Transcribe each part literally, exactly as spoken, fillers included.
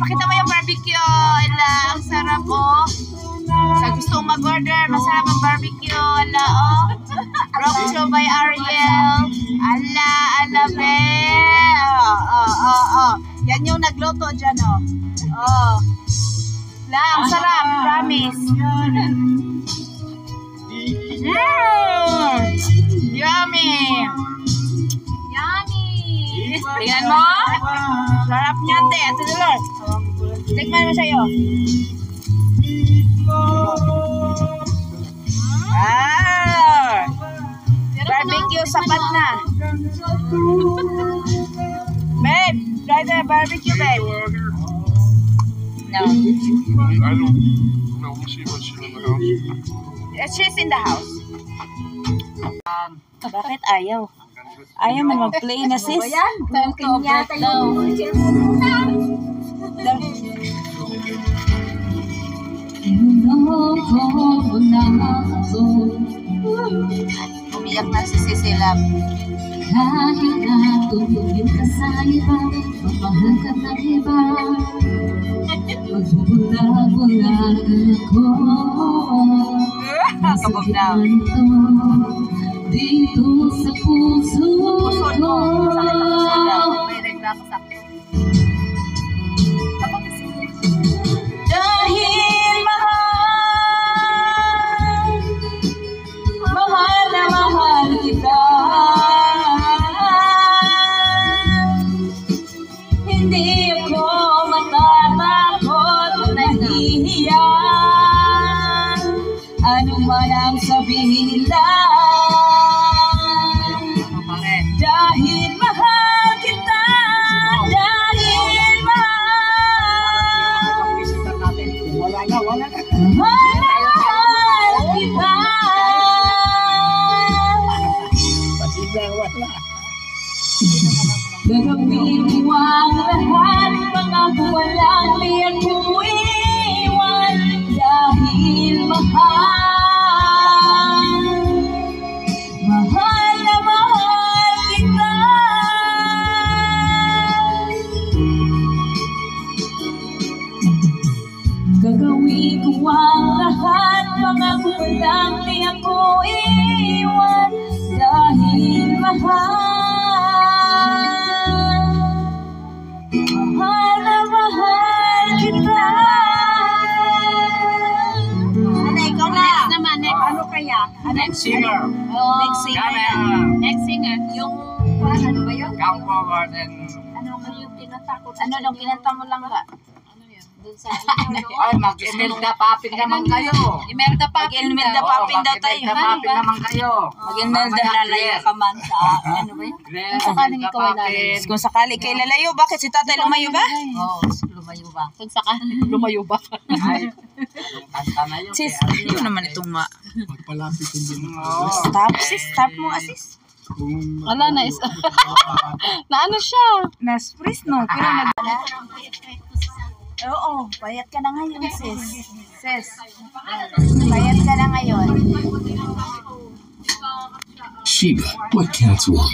pakita mo yung barbecue. Ala, ang sarap, oh. Sa gusto mag-order, masarap ang barbecue. Ala, oh. Brought to by Ariel. Ala, ala, be. Oh, oh, oh, oh. Yan yung nagluto dyan, oh. Oh. Ala, ang sarap, promise. Mm. Yummy. Yummy. Tingnan mo. Sarap niya, ate. Ate Dolores. Tikman mo sa'yo. Ah. Barbecue sapat na. Babe, try the barbecue, babe. No. I don't know. We'll see what's in the house. She's in the house. Bakit ayaw? Ayaw man mag-play na sis. Mungkin yata yung umiyak na si Sisilap. Kahit na tumingin ka sa iba, mamahal ka ng iba, magbubula-bula ako. Kabugnaw. Dito sa puso ko. May reklamo sa dahil mahal, mahal na mahal kita. Hindi ako matatakot, nahihiya. Ano man ang sabihin lang. Dahil mahal kita, dahil mahal, Wala na, wala na. mahal na mahal kita. Pasila, wala. Gagawin mo ang lahat, pangako walang liyan kong iwan. Dahil mahal, mahal na mahal kita. Gagawin ko ang lahat, pangako walang liyan kong iwan. Dahil mahal, mahal na mahal kita. Ano, ikaw na. Next naman, next. Ano kaya? Next singer. Oh, next singer. Camera. Next singer. Yung, ano ba yun? Come forward and... Ano ba yung tinatakot? Ano nung kinanta mo lang ba? Ano yun? Doon sa Ay, mag-Imelda Papin naman kayo. Imelda Papin. Imelda Papin daw tayo. Mag-Imelda Papin naman kayo. Mag-Imelda lalayo ka man sa, ano ba yun? Kung sakaling ikaw ay lalayo. Kung sakali kay lalayo, bakit si tatay lumayo ba? Oo, lumayo ba? Kung sakali lumayo ba? Ay, kanta na yun. Sis, yun naman itong ma. Magpalapit hindi mo. Stop, sis. Stop mo, sis. Wala na is na ano siya? Na-freeze, no? Pero nag... Oo, bayat ka na ngayon, sis. Sis, bayat ka na ngayon. Shiba, what cats want.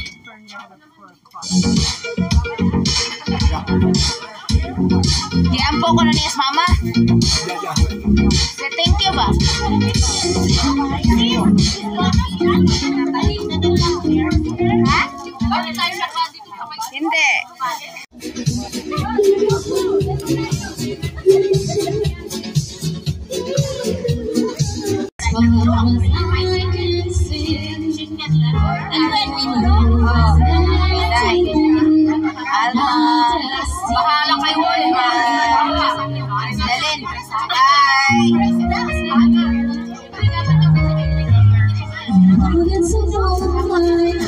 Giampo ko na niyas, mama. Say thank you ba? Ha? Hindi. Bahala kayo. Dalin. Bye.